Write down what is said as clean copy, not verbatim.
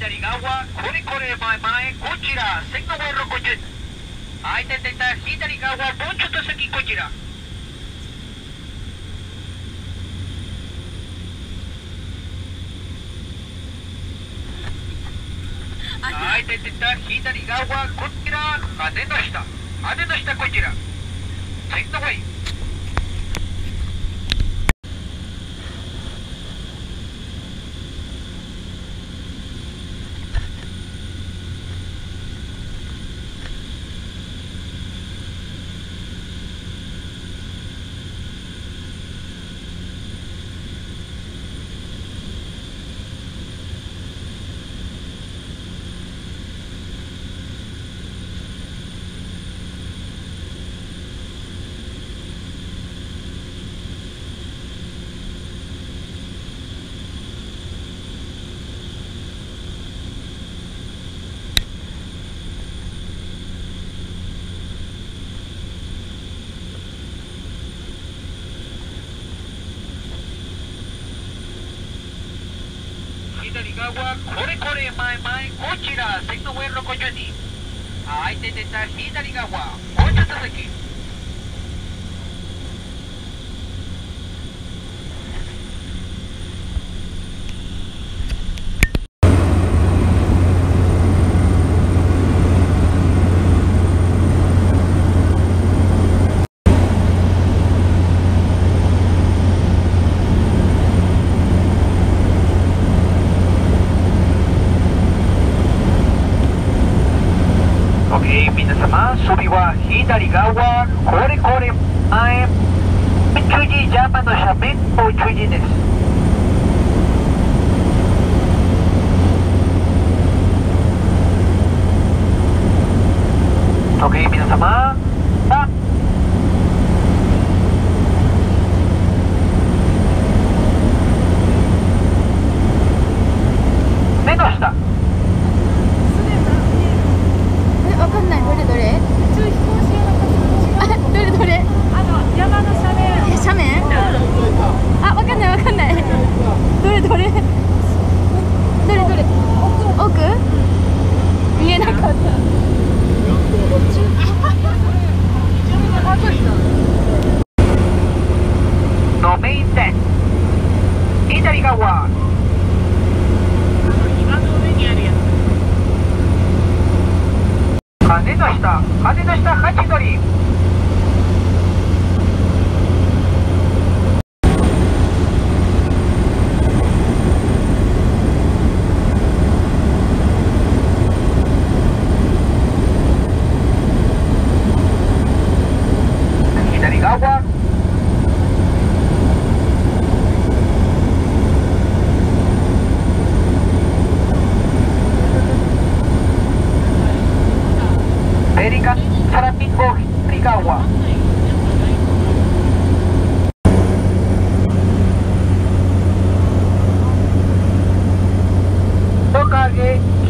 左側、これこれ前前、こちら、線の上60。相手出た左側、もうちょっと先こちら。相手出た左側、こちら、羽の下。羽の下こちら。線の上。左側、これこれ前前、こちら、線の上62。相手出た左側、もうちょっと先。皆様、それは左側、これこれ前、中時ジャパンの斜面、お中時です。OK、皆様、目の下。 わかんない。どれどれ？ 普通飛行士用のパスポート。 どれどれ？ 山の斜面。 斜面？あ、わかんないわかんない。どれどれ？どれどれ？奥？見えなかった。 のメイン線。左側。 岩の上にあるやつ。 羽の下、羽の下8乗り。左側。ペリカンサラピンゴ左側。トカゲ